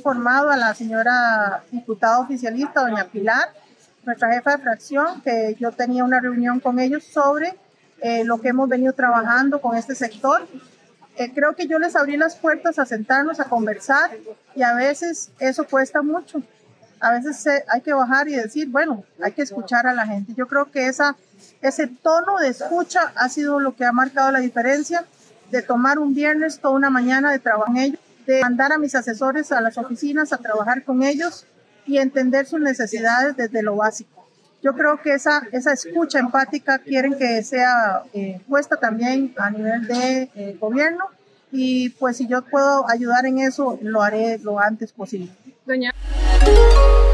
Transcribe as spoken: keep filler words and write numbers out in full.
informado a la señora diputada oficialista, doña Pilar, nuestra jefa de fracción, que yo tenía una reunión con ellos sobre eh, lo que hemos venido trabajando con este sector. Eh, creo que yo les abrí las puertas a sentarnos, a conversar, y a veces eso cuesta mucho. A veces eh, hay que bajar y decir, bueno, hay que escuchar a la gente. Yo creo que esa, ese tono de escucha ha sido lo que ha marcado la diferencia de tomar un viernes toda una mañana de trabajo en ellos, de mandar a mis asesores a las oficinas a trabajar con ellos y entender sus necesidades desde lo básico. Yo creo que esa, esa escucha empática quieren que sea eh, puesta también a nivel de eh, gobierno, y pues si yo puedo ayudar en eso, lo haré lo antes posible. Doña